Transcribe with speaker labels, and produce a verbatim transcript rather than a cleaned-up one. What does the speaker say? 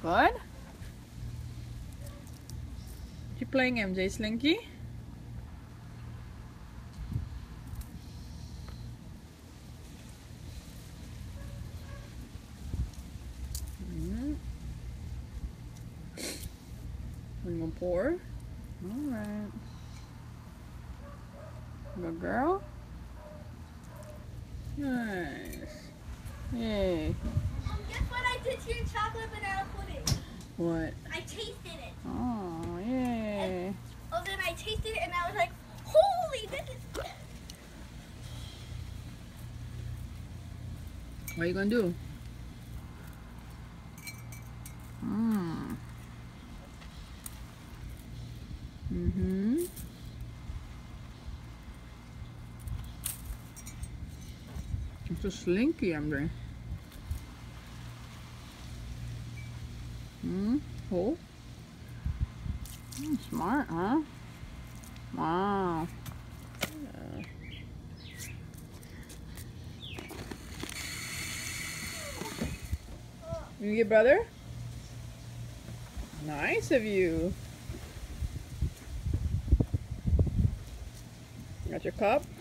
Speaker 1: Good? You playing M J Slinky? Mm-hmm. One more pour. Alright. Good girl. Nice. Yay.
Speaker 2: Um, guess what I did to your chocolate banana pudding?
Speaker 1: What?
Speaker 2: I tasted it.
Speaker 1: Oh, yay.
Speaker 2: And, oh, then I tasted it and I was like, holy, this is...
Speaker 1: What are you gonna do? Mmm. Mm-hmm. It's so slinky, M J. Hmm? Oh? Mm, smart, huh? Wow. Yeah. You get brother? Nice of you. Got your cup?